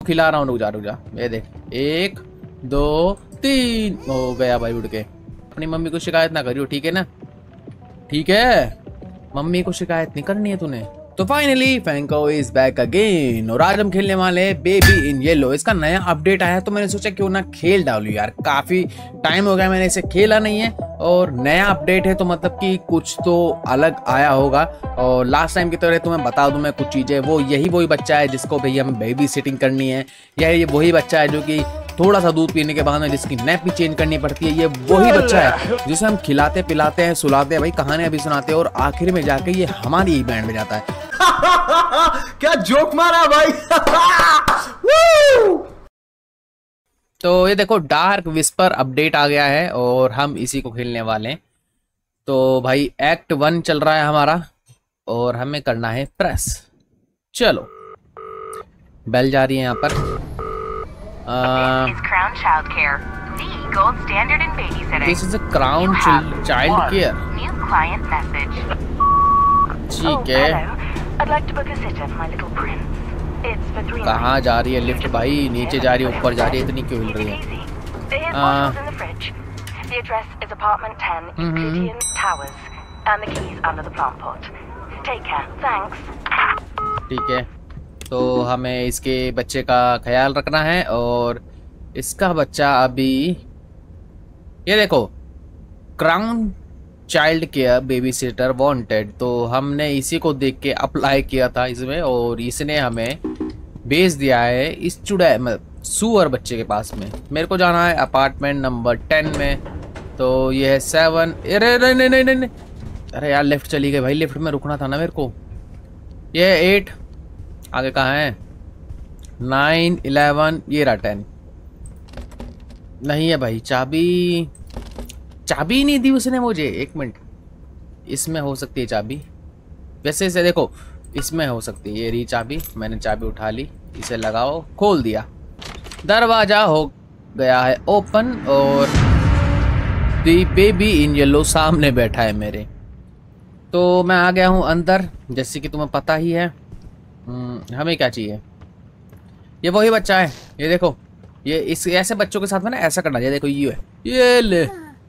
खिला रहा हूँ, रुक जा ये देख, 1 2 3 हो गया भाई। उड़ के अपनी मम्मी को शिकायत ना करियो, ठीक है ना? ठीक है, मम्मी को शिकायत नहीं करनी है तूने। तो फाइनली फैंको इज बैक अगेन और आज हम खेलने वाले हैं बेबी इन येलो। इसका नया अपडेट आया है तो मैंने सोचा क्यों ना खेल डालूं यार, काफी टाइम हो गया मैंने इसे खेला नहीं है और नया अपडेट है तो मतलब कि कुछ तो अलग आया होगा। और लास्ट टाइम की तरह तुम्हें बता दूं मैं कुछ चीजें, वो वही बच्चा है जिसको भैया हमें बेबी सिटिंग करनी है, या ये वही बच्चा है जो कि थोड़ा सा दूध पीने के बाद में जिसकी नैप भी चेंज करनी पड़ती है, ये वही बच्चा है जिसे हम खिलाते पिलाते हैं, सुलाते हैं, भाई कहानियां भी सुनाते हैं और आखिर में जाके ये हमारी ही बैंड में जाता है। क्या जोक मारा भाई। तो ये देखो डार्क विस्पर अपडेट आ गया है और हम इसी को खेलने वाले हैं। तो भाई एक्ट 1 चल रहा है हमारा और हमें करना है प्रेस। चलो बेल जा रही है यहाँ पर। This is a crown child care. ठीक है, कहाँ जा रही है लिफ्ट भाई? नीचे जा रही है, ऊपर जा रही है, इतनी क्यों हिल रही है? ठीक है, तो हमें इसके बच्चे का ख्याल रखना है और इसका बच्चा अभी ये देखो crown child care baby sitter wanted, तो हमने इसी को देख के अप्लाई किया था इसमें और इसने हमें भेज दिया है इस चुड़ैल सुअर बच्चे के पास में। मेरे को जाना है अपार्टमेंट नंबर 10 में, तो ये है 7। अरे नहीं, अरे यार लिफ्ट चली गई भाई, लिफ्ट में रुकना था ना मेरे को। ये 8, आगे कहाँ है? 9 11, ये रहा 10। नहीं है भाई, चाबी नहीं दी उसने मुझे। 1 मिनट, इसमें हो सकती है चाबी, वैसे इसे देखो इसमें हो सकती है। ये रही चाबी, मैंने चाबी उठा ली, इसे लगाओ, खोल दिया, दरवाजा हो गया है ओपन और दी बेबी इन येलो सामने बैठा है मेरे। तो मैं आ गया हूँ अंदर, जैसे कि तुम्हें पता ही है। हमें क्या चाहिए? ये वही बच्चा है, ये देखो, ये इस ऐसे बच्चों के साथ में ना ऐसा करना चाहिए। देखो ये ले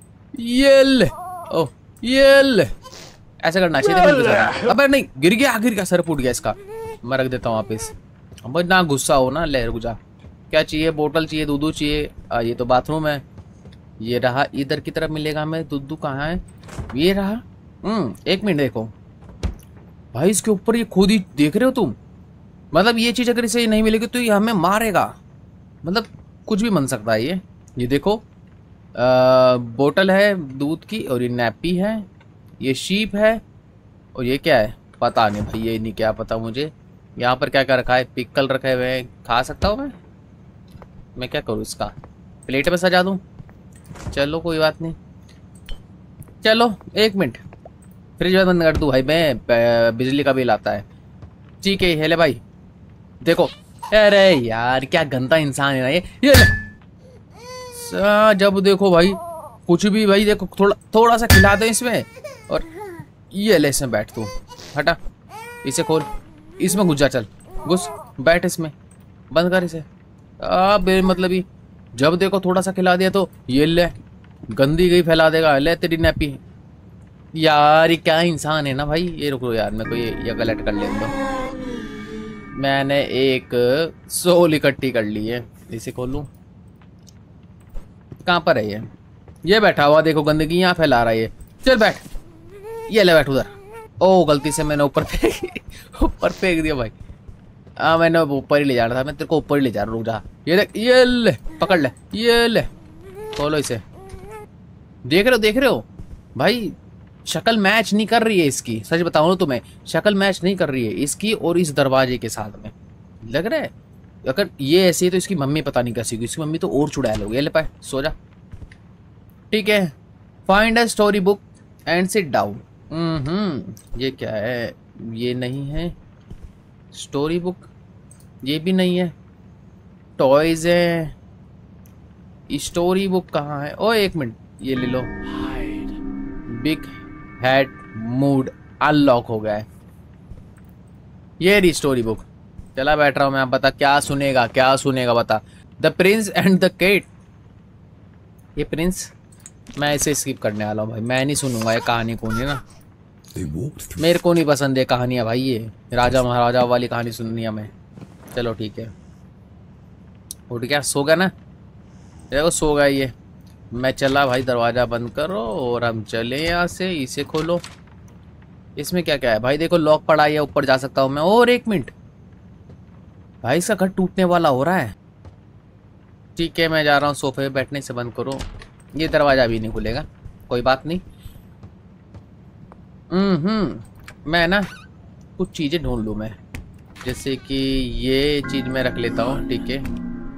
ओह ये ले, ऐसा करना चाहिए। अबे नहीं, गिर गया, सर फूट गया इसका। मैं रख देता हूँ वापिस। अब ना गुस्सा हो ना, ले रुक जा। क्या चाहिए? बोतल चाहिए, दूध चाहिए। ये तो बाथरूम है, ये रहा। इधर की तरफ मिलेगा हमें दूध। कहाँ है? ये रहा। 1 मिनट देखो भाई, इसके ऊपर ये खुद ही देख रहे हो तुम? मतलब ये चीज अगर इसे नहीं मिलेगी तो ये हमें मारेगा, मतलब कुछ भी बन सकता है ये देखो, बोतल है दूध की और ये नैपी है, ये शीप है और ये क्या है पता नहीं भाई, ये नहीं क्या पता मुझे। यहाँ पर क्या क्या रखा है? पिकल रखे हुए हैं, खा सकता हूँ मैं क्या करूँ? इसका प्लेट में सजा दूँ? चलो कोई बात नहीं। चलो 1 मिनट, फ्रिज बंद कर दूँ भाई, मैं बिजली का बिल आता है। ठीक है, हेले भाई देखो। अरे यार क्या गंदा इंसान है ना ये जब देखो भाई कुछ भी भाई, देखो थोड़ा सा खिला दो इसमें और ये ले, इसमें बैठ तू, हटा, इसे खोल, इसमें घुस जा, चल घुस बैठ इसमें, बंद कर इसे। मतलब ही जब देखो थोड़ा सा खिला दिया तो ये ले, गंदी गई फैला देगा। ले तेरी नैपी यार, ये क्या इंसान है ना भाई। ये रुको यार, मेरे को ये गलत कर लेने दो। मैंने एक सोल इकट्ठी कर ली है, इसे खोलूं? कहाँ पर है ये बैठा हुआ, देखो गंदगी यहाँ फैला रहा है ये। चल बैठ, ये ले बैठ उधर। ओ गलती से मैंने ऊपर फेंक दिया भाई। मैंने ऊपर ही ले जाना था, मैं तेरे को ऊपर ही ले जा रहा, रुक जा। ये देख, ये ले पकड़ ले, ये ले खोलो इसे। देख रहे हो भाई, शक्ल मैच नहीं कर रही है इसकी, सच बताऊं तो तुम्हें, शक्ल मैच नहीं कर रही है इसकी और इस दरवाजे के साथ में। लग रहा है अगर ये ऐसी है तो इसकी मम्मी पता नहीं कैसी होगी, इसकी मम्मी तो और चुड़ैल हो गई। ले पाए, सो जा। ठीक है, find a story book and sit down. ये क्या है? ये नहीं है स्टोरी बुक, ये भी नहीं है, टॉयज है। स्टोरी बुक कहाँ है? ओ 1 मिनट, ये ले लो। बिग हेड मूड अनलॉक हो गया है। ये रही स्टोरी बुक, चला बैठ रहा हूँ मैं, आप बता क्या सुनेगा, क्या सुनेगा बता। The prince and the cat. ये प्रिंस, मैं इसे स्किप करने वाला हूँ भाई, मैं नहीं सुनूंगा ये कहानी कहानी ना, मेरे को नहीं पसंद है कहानियाँ भाई, ये राजा महाराजा वाली कहानी सुननी है मैं। चलो ठीक है, उठ गया, सो गया ना, देखो सो गया ये। मैं चला भाई, दरवाज़ा बंद करो और हम चले यहाँ से। इसे खोलो, इसमें क्या क्या है भाई, देखो लॉक पड़ा है, ऊपर जा सकता हूँ मैं। और 1 मिनट भाई, इसका घर टूटने वाला हो रहा है। ठीक है मैं जा रहा हूँ, सोफे पे बैठने से बंद करो। ये दरवाज़ा भी नहीं खुलेगा, कोई बात नहीं। मैं ना कुछ चीज़ें ढूंढ लूँ मैं, जैसे कि ये चीज़ मैं रख लेता हूँ, ठीक है।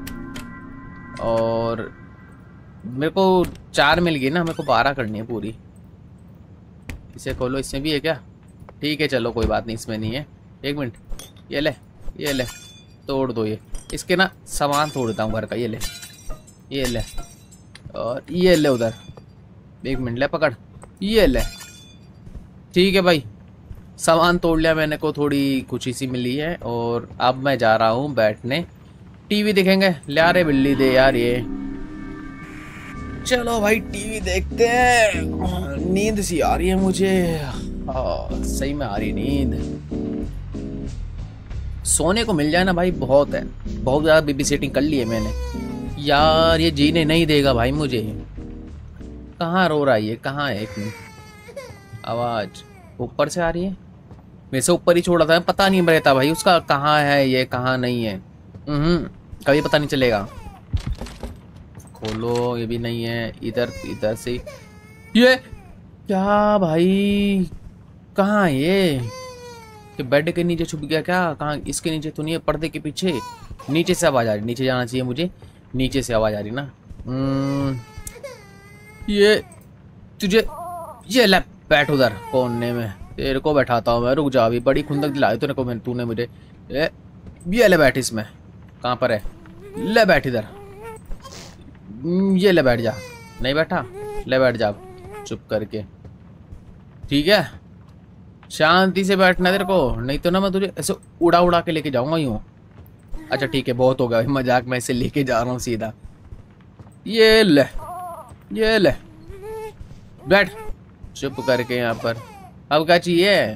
और मेरे को 4 मिल गई ना, मेरे को 12 करनी है पूरी। इसे खोलो, इसमें भी है क्या? ठीक है चलो कोई बात नहीं, इसमें नहीं है। 1 मिनट, ये ले, ये ले, तोड़ दो ये, इसके ना सामान तोड़ देता हूँ घर का। ये ले, ये ले, और ये ले उधर। 1 मिनट, ले पकड़, ये ले। ठीक है भाई, सामान तोड़ लिया मैंने, को थोड़ी खुशी सी मिली है। और अब मैं जा रहा हूँ बैठने, टीवी देखेंगे। ले आ रे बिल्ली दे यार ये। चलो भाई टीवी देखते हैं, नींद सी आ रही है मुझे। सही में आ रही नींद। सोने को मिल जाए ना भाई बहुत है, बहुत ज़्यादा बेबी सेटिंग कर ली है मैंने यार। ये जीने नहीं देगा भाई मुझे। कहाँ रो रहा है ये, कहाँ है? 1 मिनट, आवाज़ ऊपर से आ रही है, मेरे से ऊपर ही छोड़ा था, पता नहीं रहता भाई उसका कहाँ है ये, कहाँ नहीं है। कभी पता नहीं चलेगा। खोलो, ये भी नहीं है। इधर, इधर से ये क्या भाई, कहाँ है ये? कि बेड के नीचे छुप गया क्या? कहाँ? इसके नीचे तो नहीं है, पर्दे के पीछे। नीचे से आवाज़ आ रही, नीचे जाना चाहिए मुझे, नीचे से आवाज़ आ रही ना। ये तुझे, ये ले बैठ उधर कोने में, तेरे को बैठाता हूँ मैं। रुक जा, अभी बड़ी खुंदक दिलाई तूने मुझे। ये ले बैठ इसमें। कहाँ पर है? ले बैठ इधर। ये ले बैठ जा। नहीं बैठा? ले बैठ जा चुप करके, ठीक है? शांति से बैठना तेरे को, नहीं तो ना मैं तुझे ऐसे उड़ा उड़ा के लेके जाऊंगा यूं। अच्छा ठीक है, बहुत हो गया मजाक, मैं इसे लेके जा रहा हूँ सीधा। ये ले, ये ले बैठ चुप करके यहाँ पर। अब क्या चाहिए?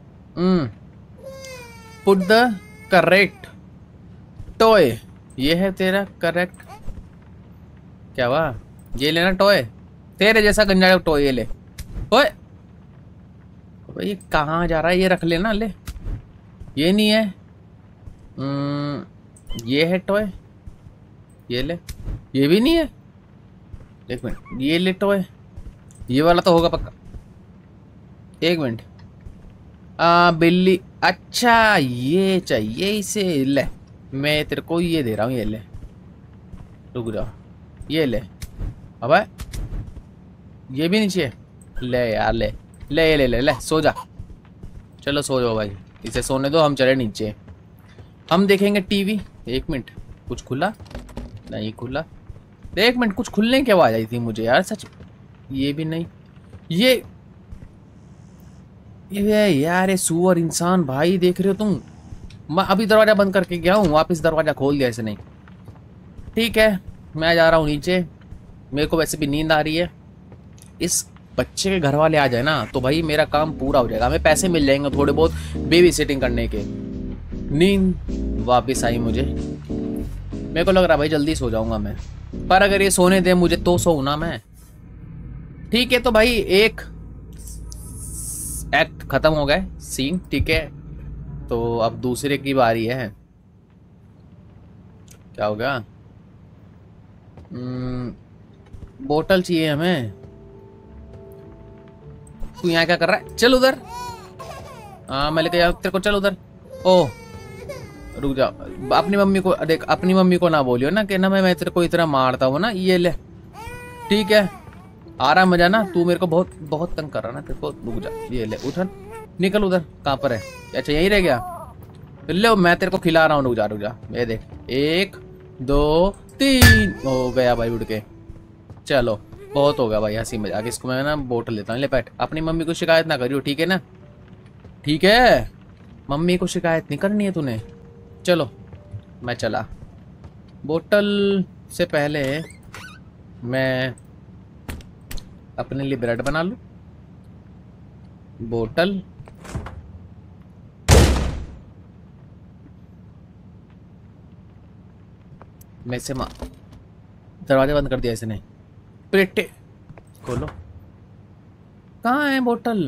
Put the correct toy. ये है तेरा करेक्ट। क्या हुआ? ये लेना टॉय, तेरे जैसा गंजा टॉय। ये ले। ओए ये कहाँ जा रहा है? ये रख लेना, ले। ये नहीं है। ये है टॉय, ये ले। ये भी नहीं है। 1 मिनट, ये ले टॉय, ये वाला तो होगा पक्का। 1 मिनट, बिल्ली। अच्छा ये चाहिए इसे, ले। मैं तेरे को ये दे रहा हूँ, ये ले। रुक जाओ, ये ले। अबे ये भी नीचे, ले यार, ले ले ले ले ले, सो जा। चलो सो जाओ भाई, इसे सोने दो, हम चले नीचे, हम देखेंगे टीवी। 1 मिनट, कुछ खुला? नहीं खुला। 1 मिनट, कुछ खुलने की आवाज़ आई थी मुझे यार, सच। ये भी नहीं। ये यार, ये सुअर इंसान भाई, देख रहे हो तुम? मैं अभी दरवाज़ा बंद करके गया हूँ, वापस दरवाज़ा खोल दिया इसे। नहीं ठीक है, मैं जा रहा हूँ नीचे, मेरे को वैसे भी नींद आ रही है। इस बच्चे के घर वाले आ जाए ना तो भाई मेरा काम पूरा हो जाएगा, हमें पैसे मिल जाएंगे थोड़े बहुत बेबी सिटिंग करने के। नींद वापस आई मुझे, मेरे को लग रहा भाई जल्दी सो जाऊंगा मैं, पर अगर ये सोने दे मुझे तो सोऊं ना मैं। ठीक है तो भाई एक एक्ट खत्म हो गए, सीन, ठीक है। तो अब दूसरे की बारी है। क्या हो गया? बोतल चाहिए हमें। तू यहाँ क्या कर रहा है? चल उधर। हाँ मैं लेके जाऊँ तेरे को, चल उधर। ओह रुक जा, अपनी मम्मी को देख, अपनी मम्मी को ना बोलियो ना कि ना मैं तेरे को इतना मारता हूँ ना। ये ले, ठीक है, आ रहा मजा ना? तू मेरे को बहुत बहुत तंग कर रहा ना तेरे को। रुक जा, ये ले, उठन, निकल उधर। कहाँ पर है? अच्छा यहीं रह गया, ले मैं तेरे को खिला रहा हूँ। रुक जा रुक जा, ये देख, 1 2 3 हो गया भाई उड़ के। चलो बहुत हो गया भाई हंसी मजाक, इसको मैं ना बोतल लेता हूँ। ले बैठ, अपनी मम्मी को शिकायत ना करियो, ठीक है ना? ठीक है, मम्मी को शिकायत नहीं करनी है तूने। चलो मैं चला। बोतल से पहले मैं अपने लिए ब्रेड बना लूं। बोतल में से दरवाजा बंद कर दिया इसने। पेटे खोलो। कहाँ है बोतल?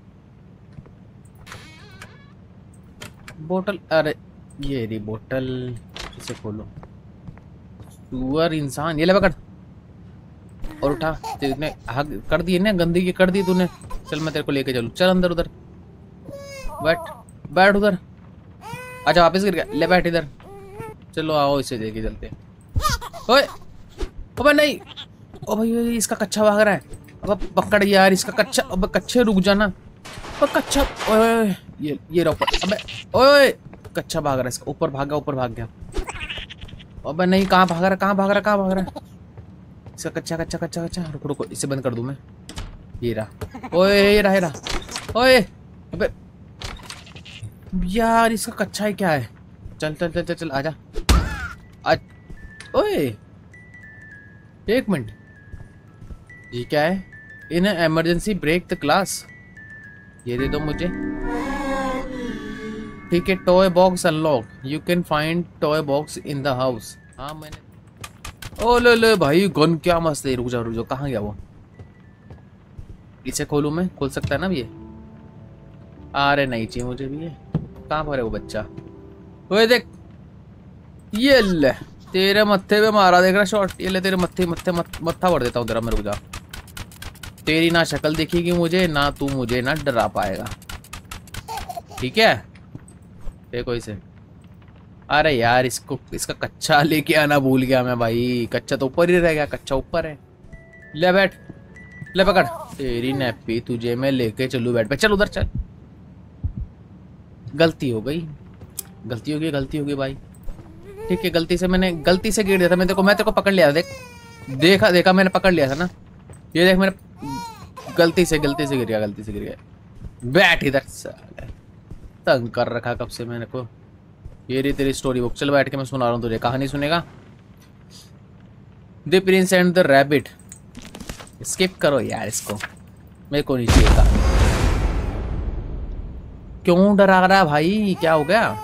बोतल, अरे ये रही बोतल। इसे खोलो। सुअर इंसान, ये ले पकड़ और उठा। तूने हक कर दिए ना, गंदगी कर दी तूने। चल मैं तेरे को लेके चलूं। चल अंदर, उधर बैठ, बैठ उधर। अच्छा वापस गिर गया, ले बैठ इधर। चलो आओ इसे लेके चलते। ओए अबे नहीं, ओ भाई इसका कच्चा भाग रहा है। अब पकड़ यार इसका कच्चा। अब कच्चे रुक जाना। अब कच्चा, ओए ये रहा ऊपर। अबे ओए कच्चा भाग रहा है इसका। ऊपर भाग गया, ऊपर भाग गया। अबे नहीं, कहाँ भाग रहा है, कहाँ भाग रहा है, कहाँ भाग रहा है इसका कच्चा कच्चा कच्चा कच्चा। रुको रुको, इसे बंद कर दूं मैं। ये रहा, ओए ये रहा, ये रहा। ओए अबे यार इसका कच्चा है क्या है। चल चल चल चल, चल आजा। ओए एक मिनट, ये क्या है? In emergency break the glass. ये दे दो मुझे। ठीक है, toy box unlock. You can find toy box in the house. हाँ मैंने, ओ ले भाई गन क्या मस्त है। रुक जाओ, कहाँ गया वो? इसे खोलूं मैं? खोल सकता है ना ये? अरे नहीं चाहिए मुझे भी ये। कहाँ पर है वो बच्चा? ओए देख, ये ले तेरे मत्थे पे मारा, देख रहा शॉट। ये ले तेरे मत्था भर देता हूँ तेरा मैं। रुक जा, तेरी ना शक्ल दिखेगी मुझे, ना तू मुझे ना डरा पाएगा, ठीक है? देखो इसे। अरे यार इसका कच्चा लेके आना भूल गया मैं भाई। कच्चा तो ऊपर ही रह गया, कच्चा ऊपर है। ले बैठ, ले पकड़। तेरी नैपी तुझे मैं लेके चलूं। बैठ पे, चल उधर चल। गलती हो गई, गलती हो गई भाई। ठीक है, गलती से गिर दिया था। मैं तेरे को पकड़ लिया था। देखा मैंने पकड़ लिया था ना। ये देख, मैंने गलती से गिर गया। बैठ इधर। तंग कर रखा कब से मैंने को। ये रही तेरी स्टोरी बुक। चल बैठ के मैं सुना रहा हूँ तुझे। कहानी सुनेगा? The prince and the rabbit. Skip करो यार इसको, मेरे को नहीं चाहिए कहानी। क्यों डरा रहा है भाई? क्या हो गया?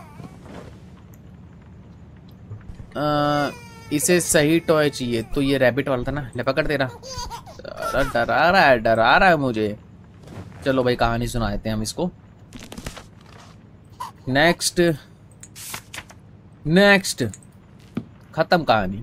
इसे सही टॉय चाहिए तो ये रैबिट वाला था ना। ले पकड़ तेरा। डरा रहा है मुझे। चलो भाई कहानी सुना देते हैं हम इसको। नेक्स्ट खत्म कहानी।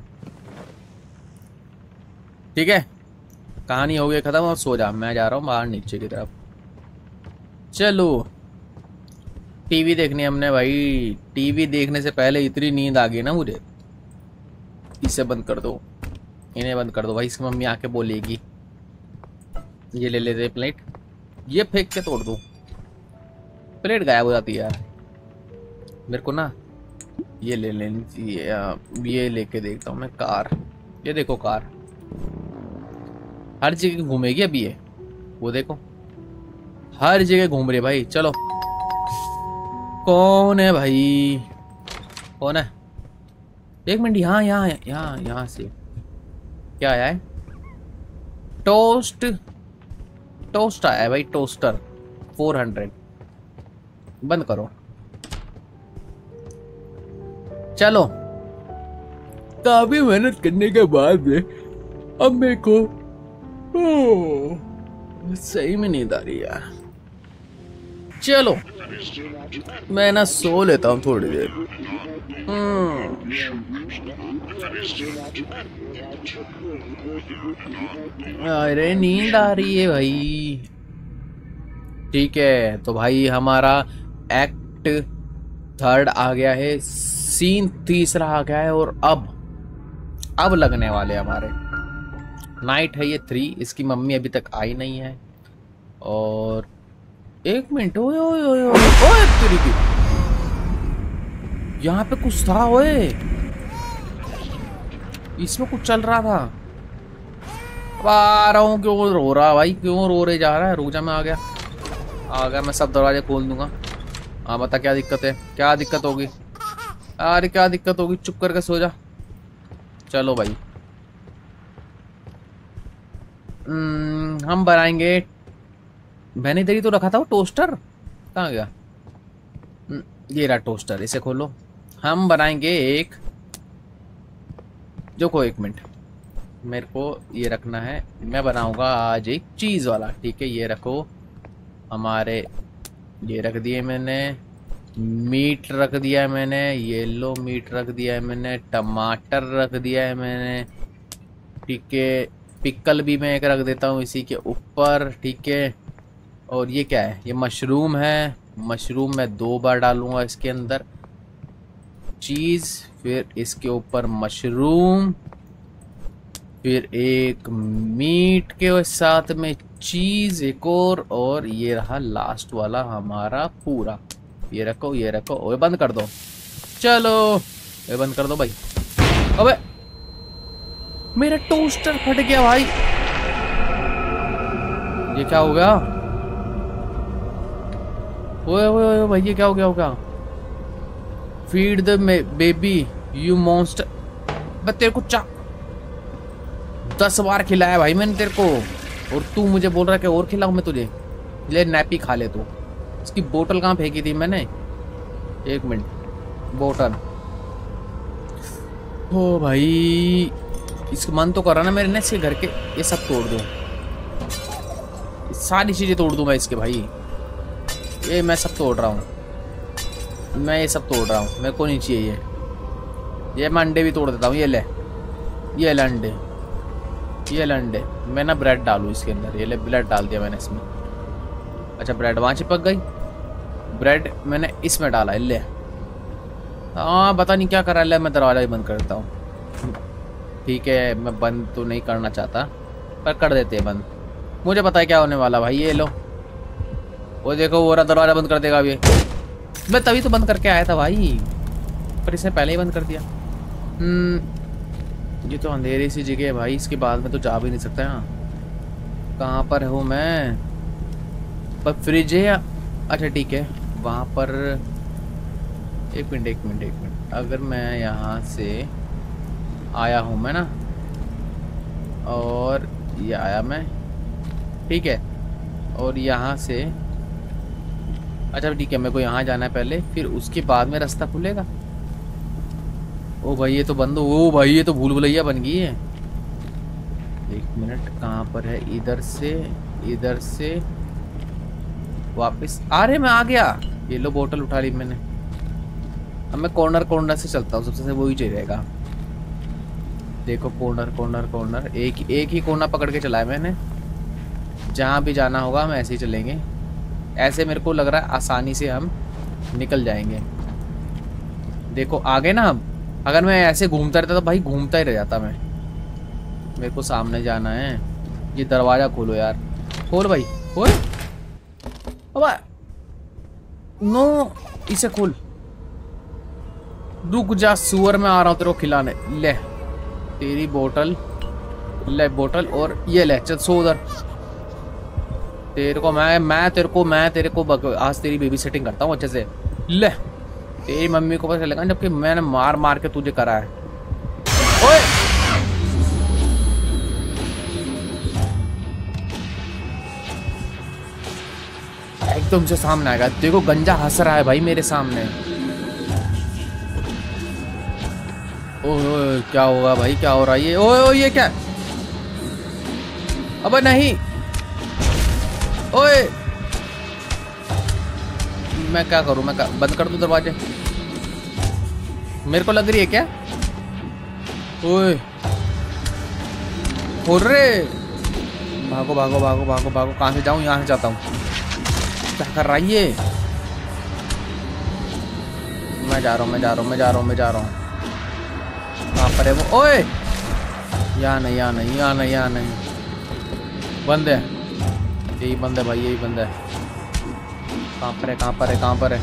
ठीक है, कहानी हो गई खत्म। और सो जा, मैं जा रहा हूँ बाहर नीचे की तरफ। चलो टीवी देखनी हमने भाई। टीवी देखने से पहले इतनी नींद आ गई ना मुझे। इसे बंद कर दो, इन्हें बंद कर दो भाई। इसकी मम्मी आके बोलेगी। ये ले लेते प्लेट, ये फेंक के तोड़ दो। प्लेट गायब हो जाती है यार। मेरे को ना ये ले लेनी चाहिए। ये लेके देखता हूँ मैं। कार, ये देखो कार हर जगह घूमेगी अभी ये। वो देखो हर जगह घूम रही है भाई। चलो, कौन है भाई? कौन है? एक मिनट, यहाँ से क्या आया है? टोस्ट आया है भाई। टोस्टर 400। बंद करो। चलो, काफी मेहनत करने के बाद अब मेरे को सही में नींद आ रही है यार। चलो मैं ना सो लेता हूँ थोड़ी देर। अरे नींद आ रही है भाई। ठीक है तो भाई हमारा एक्ट 3 आ गया है, सीन 3 आ गया है। और अब लगने वाले हमारे नाइट है ये 3। इसकी मम्मी अभी तक आई नहीं है। और एक मिनट, ओए ओए ओए ओए तेरी की, यहाँ पे कुछ था। ओए इसमें कुछ चल रहा था। अब आ रहा हूँ। क्यों रो रहा भाई? क्यों रो रहे जा रहा है? रुक जा, मैं आ गया। मैं सब दरवाजे खोल दूंगा। हाँ बता क्या दिक्कत है? क्या दिक्कत होगी? अरे क्या दिक्कत होगी, चुप करके सो जा। चलो भाई हम बनाएंगे। मैंने इधर ही तो रखा था वो टोस्टर, कहाँ गया? ये रहा टोस्टर, इसे खोलो। हम बनाएंगे एक, जो को 1 मिनट, मेरे को ये रखना है। मैं बनाऊंगा आज एक चीज़ वाला, ठीक है? ये रखो हमारे, ये रख दिए मैंने। मीट रख दिया है मैंने, येलो मीट रख दिया है मैंने, टमाटर रख दिया है मैंने, ठीक है? पिकल भी मैं एक रख देता हूँ इसी के ऊपर, ठीक है? और ये क्या है? ये मशरूम है। मशरूम मैं 2 बार डालूंगा इसके अंदर। चीज़, फिर इसके ऊपर मशरूम, फिर एक मीट के साथ में चीज़ एक और ये रहा लास्ट वाला हमारा पूरा। ये रखो, ये रखो। ओए बंद कर दो, चलो ये बंद कर दो भाई। अबे मेरा टोस्टर फट गया भाई, ये क्या हो गया? ओए ओए ओए भाई, ये क्या हो गया होगा? Feed the baby you monster. बस तेरे को 10 बार खिलाया भाई मैंने तेरे को, और तू मुझे बोल रहा है कि और खिलाऊं मैं तुझे? ले नैपी खा ले तू। इसकी बोतल कहाँ फेंकी थी मैंने? 1 मिनट, बोतल। ओ भाई इसका मन तो कर रहा ना मेरे, ने इसके घर के ये सब तोड़ दूं, सारी चीजें तोड़ दूं मैं इसके भाई। ये मैं सब तोड़ रहा हूँ, मैं ये सब तोड़ रहा हूँ, मेरे को नहीं चाहिए ये। मैं अंडे भी तोड़ देता हूँ। ये ले, ये ले अंडे, ये ले अंडे। मैं ना ब्रेड डालूँ इसके अंदर। ये ले ब्रेड डाल दिया मैंने इसमें। अच्छा ब्रेड वहाँ चिपक गई, ब्रेड मैंने इसमें डाला। ले हाँ, पता नहीं क्या कर रहा है। ले मैं दरवाज़ा ही बंद कर देता हूँ, ठीक है? मैं बंद तो नहीं करना चाहता पर कर देते हैं बंद। मुझे पता है क्या होने वाला भाई। ये लो, वो देखो वो रहा, दरवाजा बंद कर देगा अभी। मैं तभी तो बंद करके आया था भाई, पर इसने पहले ही बंद कर दिया। ये तो अंधेरी सी जगह है भाई, इसके बाद में तो जा भी नहीं सकता। यहाँ कहाँ पर हूँ मैं? पर फ्रिज है या? अच्छा ठीक है, वहाँ पर। एक मिनट। अगर मैं यहाँ से आया हूँ मैं ना, और ये आया मैं, ठीक है? और यहाँ से, अच्छा ठीक है, मेरे को यहाँ जाना है पहले, फिर उसके बाद में रास्ता खुलेगा। ओ भाई ये तो बंद हो, ओ भाई ये तो भूल भुलैया बन गई है। 1 मिनट, कहाँ पर है? इधर से वापस। अरे मैं आ गया, ये लो बोतल उठा ली मैंने। अब मैं कॉर्नर से चलता हूँ, सबसे वही चाहिए रहेगा। देखो कॉर्नर, एक ही कोना पकड़ के चला है मैंने। जहाँ भी जाना होगा हम ऐसे ही चलेंगे। ऐसे मेरे को लग रहा है आसानी से हम निकल जाएंगे। देखो आगे ना हम, अगर मैं ऐसे घूमता रहता तो भाई घूमता ही रह जाता मैं। मेरे को सामने जाना है। ये दरवाजा खोलो यार, खोल भाई, खोल। अबे नो, इसे खोल। रुक जा सुअर, मैं आ रहा हूँ तेरे को खिलाने। ले तेरी बोतल, ले बोतल, और ये ले, चल सो उधर। तेरे को मैं तेरे को आज तेरी बेबी सेटिंग करता हूँ अच्छे से। ले, तेरी मम्मी को पता चलेगा जबकि मैंने मार के तुझे करा है। ओए एकदम से सामने आएगा। देखो गंजा हंस रहा है भाई मेरे सामने। ओए क्या होगा भाई, क्या हो रहा है ये? ओए ये क्या? अबे नहीं, ओए मैं क्या करूं? मैं बंद कर दूं दरवाजे? मेरे को लग रही है क्या? ओए खोल रे, भागो। कहाँ से जाऊं? यहाँ से जाता हूँ। क्या कर रहा है ये? मैं जा रहा हूँ। कहाँ पर है वो? ओए यहाँ नहीं, बंद है। यही बंद है भाई, यही बंद है। कहाँ पर है?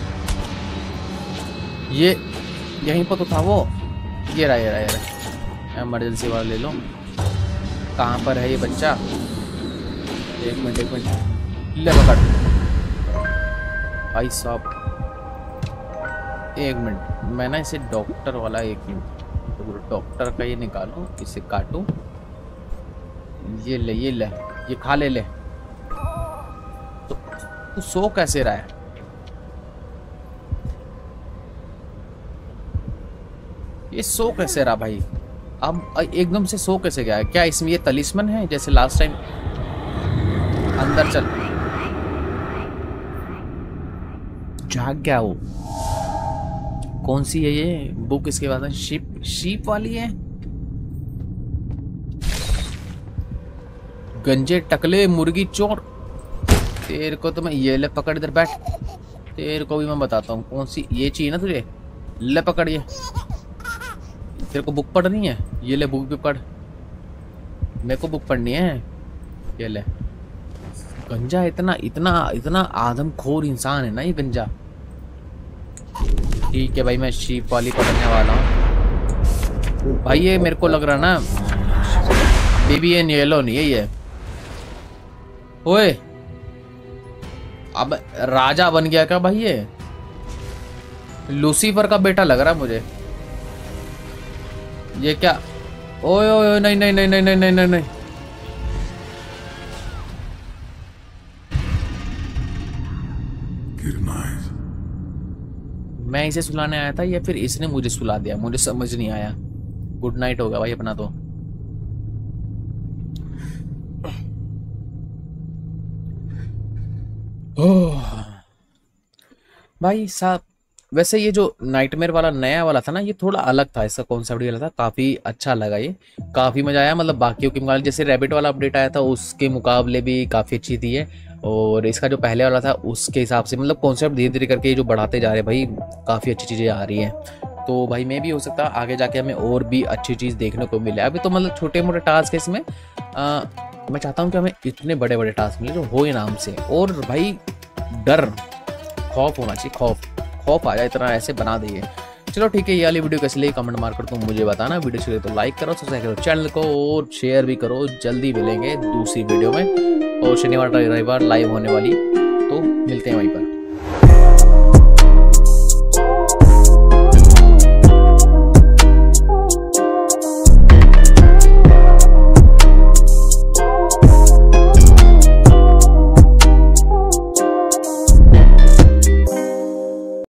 ये यहीं पर तो था वो। ये रहा। इमरजेंसी वाला ले लो। कहाँ पर है ये बच्चा? 1 मिनट, ले पकड़ भाई साहब। एक मिनट, मैं ना इसे डॉक्टर वाला, एक मिनट, तो डॉक्टर का ये निकालो, इसे काटो, ये ले, ये खा ले। तो तू सो कैसे रहा है? ये सो कैसे रहा भाई? अब एकदम से सो कैसे गया? क्या इसमें ये तलिस्मन है जैसे लास्ट टाइम? अंदर चल, जाग गया वो। कौन सी है ये बुक? इसके बाद शीप वाली है। गंजे टकले मुर्गी चोर, तेरे को तो मैं ये ले पकड़, इधर बैठ, तेरे को भी मैं बताता हूँ कौन सी ये चाहिए ना तुझे। ले पकड़, ये तेरे को बुक पढ़नी है, ये ले बुक भी पढ़। मेरे को बुक पढ़नी है, ये ले। गंजा इतना इतना इतना आदमखोर इंसान है ना ये गंजा। ठीक है भाई, मैं शीप वाली पकड़ने वाला हूँ भाई। ये मेरे को लग रहा ना बेबी एन येलो नहीं है ये। ओए, अब राजा बन गया क्या भाई ये? लूसीफर का बेटा लग रहा है मुझे ये। क्या? ओए ओए, नहीं नहीं नहीं नहीं नहीं नहीं नहीं नहीं। मैं इसे सुलाने आया था या फिर इसने मुझे सुला दिया? मुझे समझ नहीं आया। गुड नाइट होगा भाई अपना तो। भाई साहब, वैसे ये जो नाइटमेयर वाला नया वाला था ना, ये थोड़ा अलग था, इसका कॉन्सेप्ट भी अलग था, काफ़ी अच्छा लगा ये, काफ़ी मज़ा आया। मतलब बाकियों के मुकाबले, जैसे रैबिट वाला अपडेट आया था उसके मुकाबले भी काफ़ी अच्छी थी है, और इसका जो पहले वाला था उसके हिसाब से मतलब कॉन्सेप्ट धीरे धीरे करके जो बढ़ाते जा रहे हैं भाई, काफ़ी अच्छी चीज़ें आ रही हैं। तो भाई मैं भी हो सकता है आगे जाके हमें और भी अच्छी चीज़ देखने को मिले। अभी तो मतलब छोटे मोटे टास्क है इसमें, मैं चाहता हूँ कि हमें इतने बड़े बड़े टास्क मिले जो हो नाम से, और भाई डर खौफ होना चाहिए, खौफ आ जाए, इतना ऐसे बना दिए। चलो ठीक है, ये वाली वीडियो कैसी लगी कमेंट मार कर तुम मुझे बताना। वीडियो चाहिए तो लाइक करो, सब्सक्राइब करो चैनल को, और शेयर भी करो। जल्दी मिलेंगे दूसरी वीडियो में, और शनिवार रविवार लाइव होने वाली, तो मिलते हैं वहीं पर।